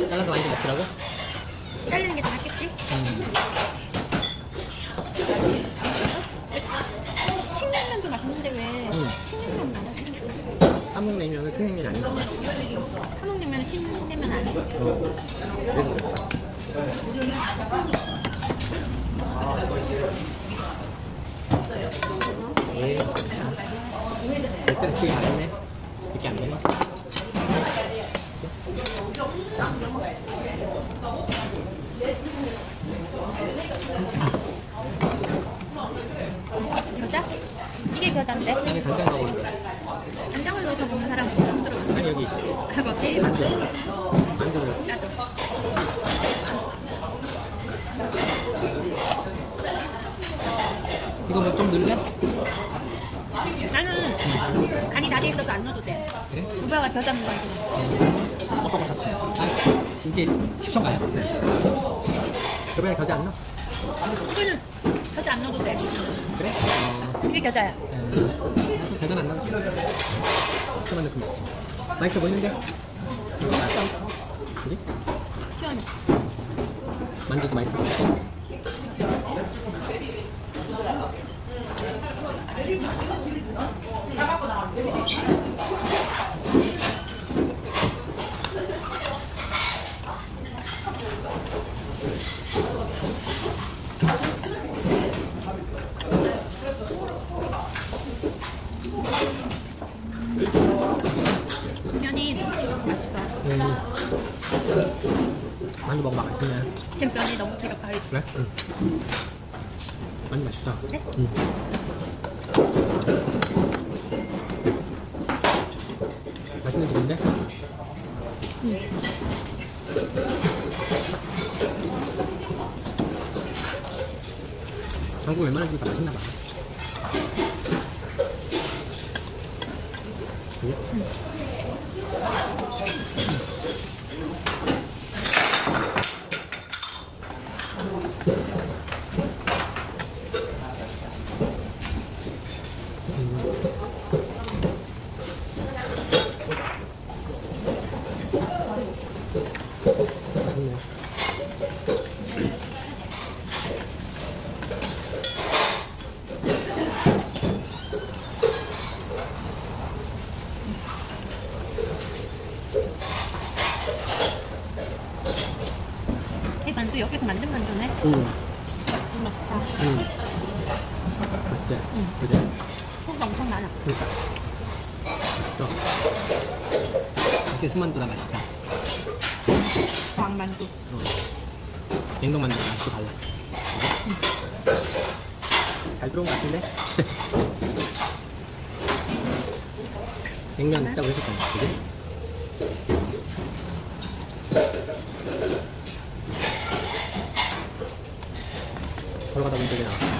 잘라서 많이 먹더라고? 자르는 게 더 맛있겠지? 칡냉면도 맛있는데 왜 칡냉면 나나? 함흥냉면은 칡냉면이 아닌가 봐. 함흥냉면은 칡냉면 아니야? 그래도 그렇다. 별대로 시기 잘했네. 이렇게 안 되네. 겨자? 이게 겨자인데? 이게 간장 넣었는데. 간장을 넣어서 먹는 사람 처음 들어봤어. 아니 여기 그거 게임 만두. 만두를. 나도. 이거 뭐 좀 넣을래? 나는 간이 다 돼 있어도 안 넣어도 돼. 그래? 오빠가 겨자 먹어야 돼. 뻑뻑 잡수. 아, 이게 식초가요? 네. 그러면 겨자 안 넣어? 이거는 겨자 안 넣어도 돼. 그래? 이게 겨자야. 나도 겨자는 안 넣을게. 식초만 넣고 먹지. 맛있어 보이는데? 맛있어. 그지? 시원해. 만두도 맛있어. 면이 맛있어. 만두 먹어봐. 맛있네. 지금 면이 너무 기력하게. 그래? 응. 많이 맛있다. 네? 응. 맛있는 집인데? 한국 웬만한 집이 다 맛있나 봐. 이 만두 여기서 만든 만두네. 맛있다. 맛있지? 그지? 소스 엄청 많아. 그러니까. 맛있어. 역시 순만두가 맛있다. 왕만두. 냉동만두랑 맛이 달라. 잘 들어온 것 같은데? 냉면 있다고 했었잖아. 그지? 걸어가다 보니까 여기 나왔어.